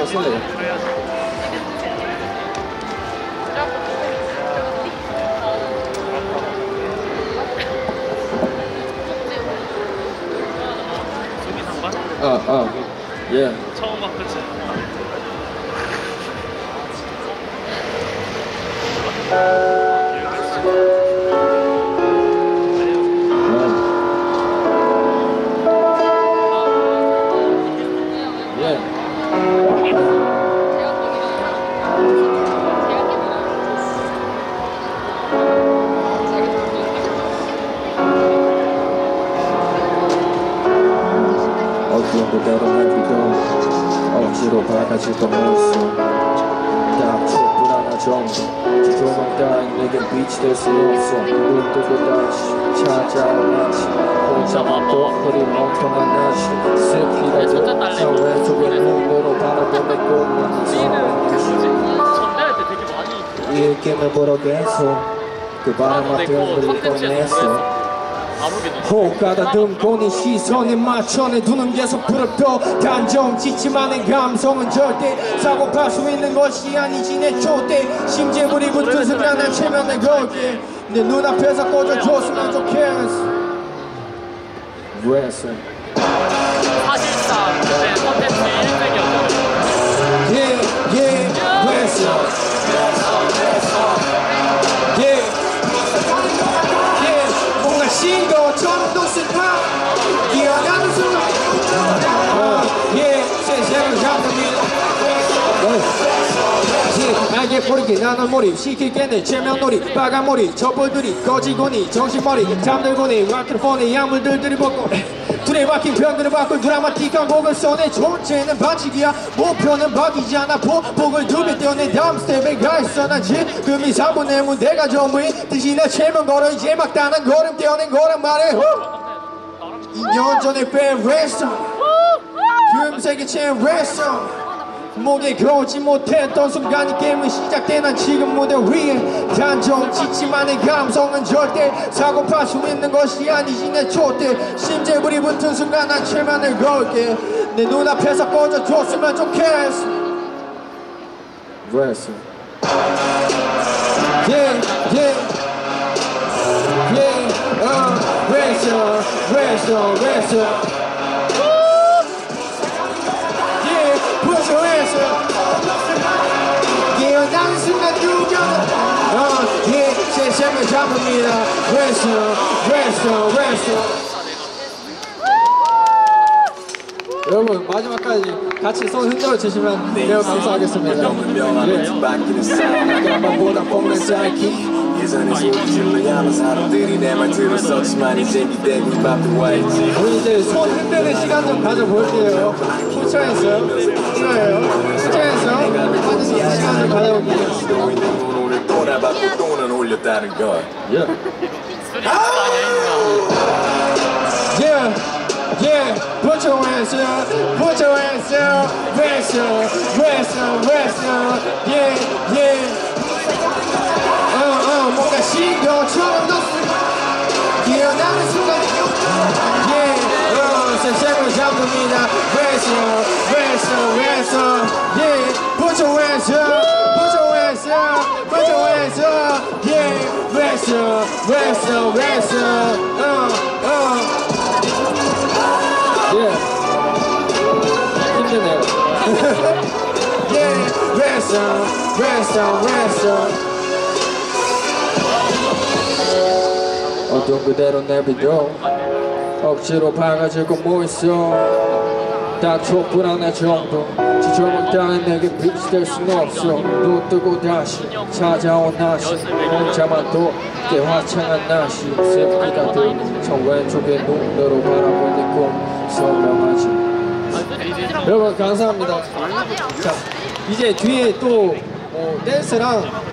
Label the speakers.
Speaker 1: 쏠래요. 예.
Speaker 2: 처음 봐, 그치?
Speaker 1: 어두운 그대로 내비도 억지로 밝아질까 못써 딱 촛불 하나 정도 조명 따윈 내겐 빛이 될 수 없어 눈 뜨고 다시 찾아온 아침 혼자만 또 허리 멍텅한 날씨 슬피라도 사회 속의 눈으로 바라본 내 꿈만
Speaker 2: 전달할 때 되게 많이
Speaker 1: 이 느낌을 보러 계속 그 바람아 들들릴 뻔했어 호가다 등고니 시선에 맞춰 내 두 눈 계속 부럽고 단정 짓지만의 감성은 절대 사고팔 수 있는 것이 아니지 내 촛대 심지에 불이 붙은 순간 난 최면을 걸게 내 눈앞에서 꽂아줬으면 좋겠어 왜서
Speaker 2: 사실상 네, 컨텐츠 1등이었거든요.
Speaker 1: 왜서 뭔가 신거처럼 또 슬퍼 기어가는 순간 세상을 잡습니다 알게 버리게 나는 몰입 시킬게네 체면놀이 빨간머리 촛불들이 꺼지고니 정신머리 잠들고니 마이크로폰에 약물들들이 벗고 둘에 박힌 편들을 바꿀 드라마틱한 곡을 써내 존재는 반칙이야 목표는 박이잖아 폭을 두 배 떼어내 다음 스텝에 가있어 난 지금 이 4분의 무대가 전부인 듯이 내 체면 걸어 이제 막 단한 걸음 떼어낸 거란 말해 2년 전에 뺀 랩송 금색의 chen 랩송 목에 걸지 못했던 순간이 게임은 시작돼 난 지금 무대 위에 단정 짓지만의 감성은 절대 사고팔 수 있는 것이 아니지 내 촛대 심지에 불이 붙은 순간 난 최면을 걸게 내 눈앞에서 꺼져줬으면 좋겠어 왜서 왜서 Put your hands up. 기어나는 순간 누가 세상을 잡습니다. Wrestle. 여러분 마지막까지 같이 손 흔들어 주시면 매우 감사하겠습니다. 보다 보면 짧기 우리 이제 손 흔드는 시간 좀 가져볼게요. 후차에서 시간 좀 가져볼게요. Put your hands up, wrestle, 뭔가 신경처럼 기어나는 순간 세상을 잡습니다 wrestle Put your hands up wrestle 힘드네요 wrestle 어두운 그대로 내비도 억지로 밝아지고 뭐 있어 딱 촛불 하나 정도 지저분 따윈 내게 빛이 될 수는 없어 눈 뜨고 다시 찾아온 날씨 혼자만 또 화창한 날씨 슬프다 저 왼쪽에 눈으로 바라본 내 꿈 설명하지 여러분 감사합니다. 자 이제 뒤에 또 댄스랑